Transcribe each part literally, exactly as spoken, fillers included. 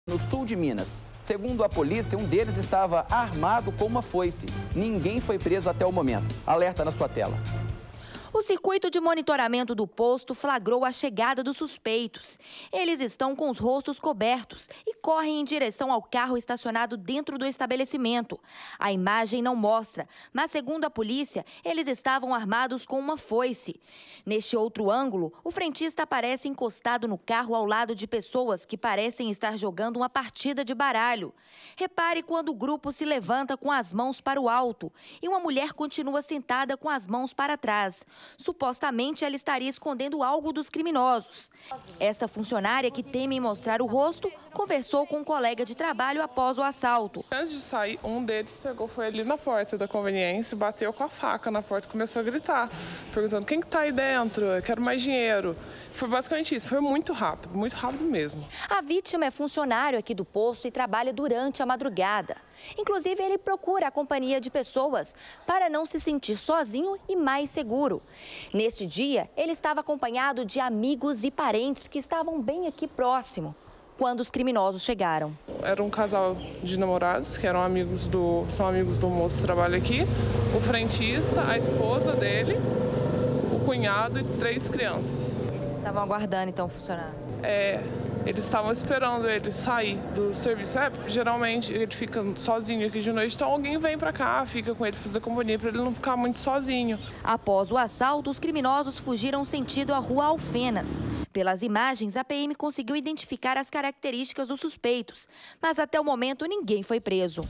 No sul de Minas. Segundo a polícia, um deles estava armado com uma foice. Ninguém foi preso até o momento. Alerta na sua tela. O circuito de monitoramento do posto flagrou a chegada dos suspeitos. Eles estão com os rostos cobertos e correm em direção ao carro estacionado dentro do estabelecimento. A imagem não mostra, mas segundo a polícia, eles estavam armados com uma foice. Neste outro ângulo, o frentista aparece encostado no carro ao lado de pessoas que parecem estar jogando uma partida de baralho. Repare quando o grupo se levanta com as mãos para o alto e uma mulher continua sentada com as mãos para trás. Supostamente, ela estaria escondendo algo dos criminosos. Esta funcionária, que teme em mostrar o rosto, conversou com um colega de trabalho após o assalto. Antes de sair, um deles pegou, foi ali na porta da conveniência, bateu com a faca na porta e começou a gritar, perguntando quem que tá aí dentro, eu quero mais dinheiro. Foi basicamente isso, foi muito rápido, muito rápido mesmo. A vítima é funcionário aqui do posto e trabalha durante a madrugada. Inclusive, ele procura a companhia de pessoas para não se sentir sozinho e mais seguro. Neste dia, ele estava acompanhado de amigos e parentes que estavam bem aqui próximo quando os criminosos chegaram. Era um casal de namorados que eram amigos do, são amigos do moço que trabalha aqui, o frentista, a esposa dele, o cunhado e três crianças. Eles estavam aguardando, então, o funcionário? É, eles estavam esperando ele sair do serviço. É, geralmente ele fica sozinho aqui de noite, então alguém vem pra cá, fica com ele, fazer companhia pra ele não ficar muito sozinho. Após o assalto, os criminosos fugiram sentido à rua Alfenas. Pelas imagens, a P M conseguiu identificar as características dos suspeitos, mas até o momento ninguém foi preso.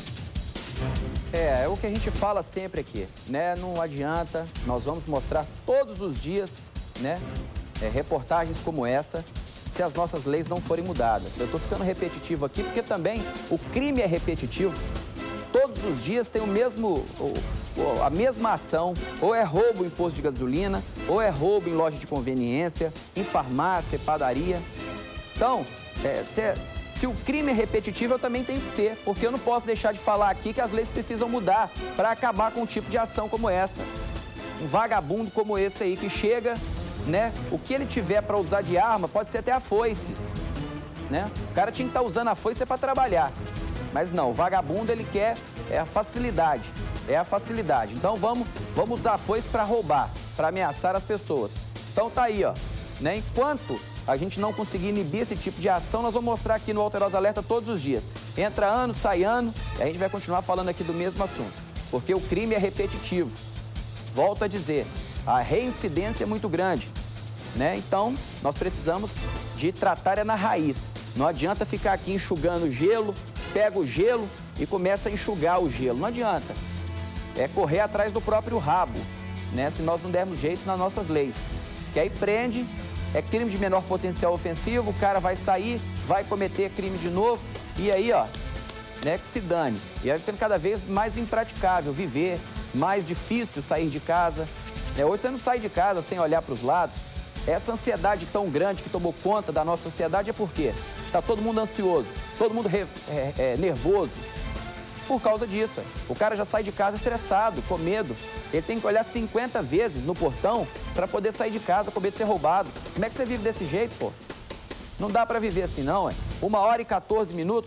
É, é o que a gente fala sempre aqui, né? Não adianta, nós vamos mostrar todos os dias, né? É, reportagens como essa, se as nossas leis não forem mudadas. Eu estou ficando repetitivo aqui porque também o crime é repetitivo. Todos os dias tem o mesmo, a mesma ação, ou é roubo em posto de gasolina, ou é roubo em loja de conveniência, em farmácia, padaria. Então, é, se, se o crime é repetitivo, eu também tenho que ser, porque eu não posso deixar de falar aqui que as leis precisam mudar para acabar com um tipo de ação como essa. Um vagabundo como esse aí que chega, né? O que ele tiver para usar de arma pode ser até a foice, né? O cara tinha que estar usando a foice para trabalhar. Mas não, o vagabundo ele quer é a facilidade, é a facilidade. Então vamos, vamos usar a foice para roubar, para ameaçar as pessoas. Então tá aí, ó, né? Enquanto a gente não conseguir inibir esse tipo de ação, nós vamos mostrar aqui no Alterosa Alerta todos os dias. Entra ano, sai ano, e a gente vai continuar falando aqui do mesmo assunto. Porque o crime é repetitivo. Volto a dizer, a reincidência é muito grande, né? Então, nós precisamos de tratar é na raiz. Não adianta ficar aqui enxugando gelo, pega o gelo e começa a enxugar o gelo. Não adianta. É correr atrás do próprio rabo, né? Se nós não dermos jeito nas nossas leis. Que aí prende, é crime de menor potencial ofensivo, o cara vai sair, vai cometer crime de novo, e aí, ó, né, que se dane. E aí ficando cada vez mais impraticável viver, mais difícil sair de casa. É, hoje você não sai de casa sem olhar para os lados. Essa ansiedade tão grande que tomou conta da nossa sociedade é por quê? Está todo mundo ansioso, todo mundo re, é, é, nervoso. Por causa disso. É. O cara já sai de casa estressado, com medo. Ele tem que olhar cinquenta vezes no portão para poder sair de casa, com medo de ser roubado. Como é que você vive desse jeito, pô? Não dá para viver assim, não, é? Uma hora e quatorze minutos.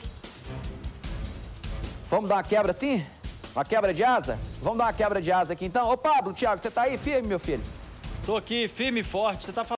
Vamos dar uma quebra assim? Uma quebra de asa? Vamos dar uma quebra de asa aqui então? Ô Pablo, Thiago, você tá aí firme, meu filho? Tô aqui, firme e forte. Você tá falando